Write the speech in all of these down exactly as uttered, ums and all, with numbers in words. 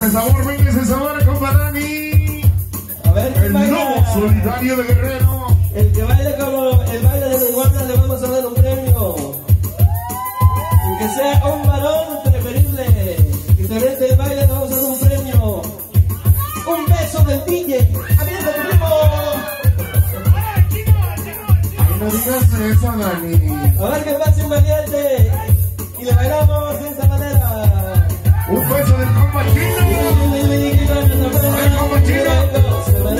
El sabor, venga ese sabor, compa Dani. A ver, el lobo solidario de Guerrero. El que baile como el baile de la iguana le vamos a dar un premio. El que sea un varón preferible, que se mete el baile, le vamos a dar un premio. Un beso del D J. ¡Abierto tu primo! Ay, no digas eso, Dani. A ver que pase un valiente. Y le bailamos de esta manera. Un beso del compa Chino. El compa Chino.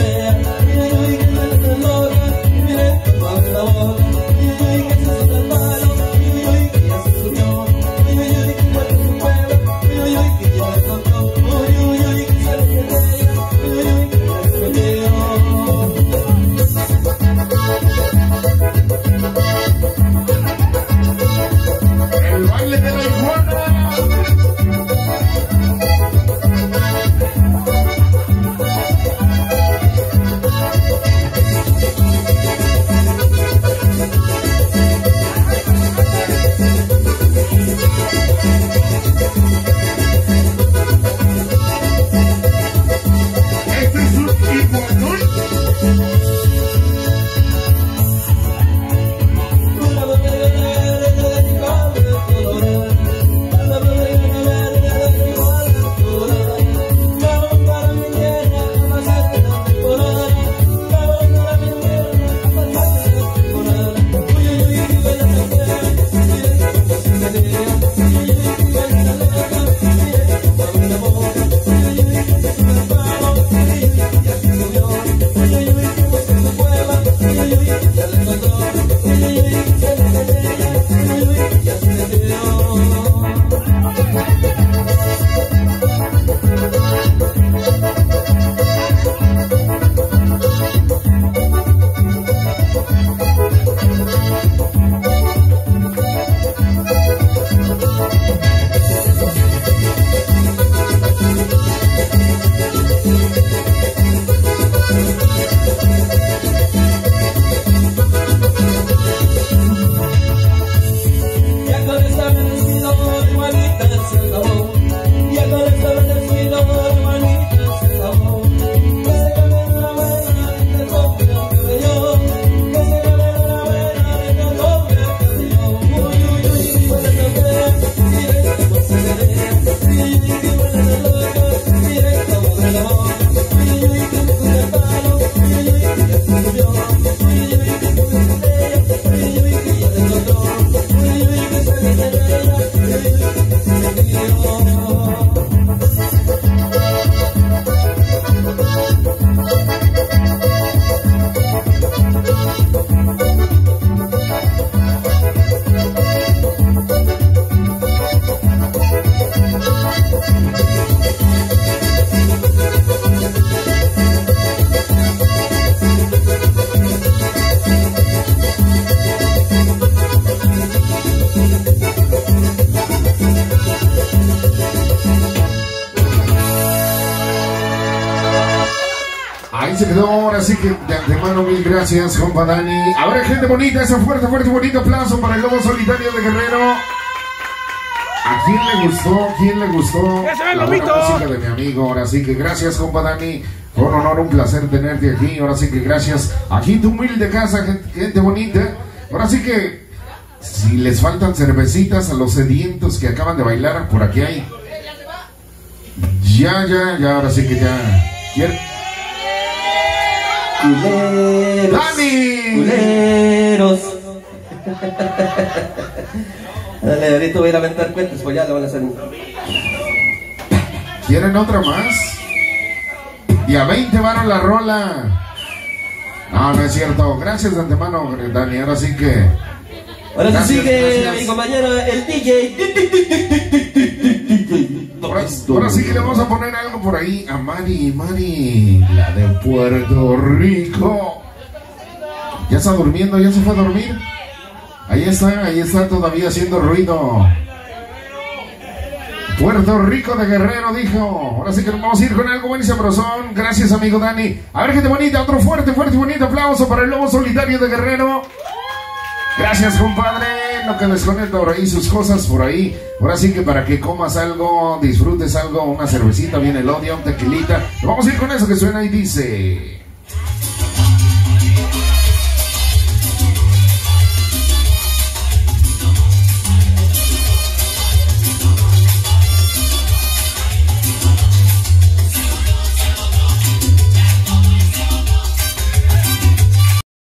El baile de la iguana. Este es un iguanón. Ahí se quedó, ahora sí que de antemano mil gracias, compa Dani. A ver, gente bonita, ese fuerte, fuerte, bonito aplauso para el lobo solitario de Guerrero. ¿A quién le gustó? ¿Quién le gustó la buena música de mi amigo? Ahora sí que gracias, compa Dani. Fue un honor, un placer tenerte aquí. Ahora sí que gracias. Aquí tu humilde casa, gente, gente bonita. Ahora sí que si les faltan cervecitas a los sedientos que acaban de bailar, por aquí hay. Ya, ya, ya, ahora sí que ya. ¿Quién? Culeros, ¡Dani! culeros. Dale, ahorita voy a ir a aventar cuentas, pues ya lo van a hacer. ¿Quieren otra más? Y a veinte varon la rola. No, no es cierto. Gracias de antemano, Dani. Ahora sí que... Ahora gracias, sí sigue gracias. mi compañero, el D J. Ahora, ahora sí que le vamos a poner algo por ahí a Mari, Mari, la de Puerto Rico. ¿Ya está durmiendo? ¿Ya se fue a dormir? Ahí está, ahí está todavía haciendo ruido. Puerto Rico de Guerrero, dijo. Ahora sí que nos vamos a ir con algo buen y sabrosón. Gracias, amigo Dani. A ver, gente bonita, otro fuerte, fuerte y bonito aplauso para el lobo solitario de Guerrero. Gracias, compadre. No que desconecta por ahí sus cosas por ahí. Ahora sí que para que comas algo, disfrutes algo, una cervecita, bien el odio, un tequilita. Vamos a ir con eso que suena y dice...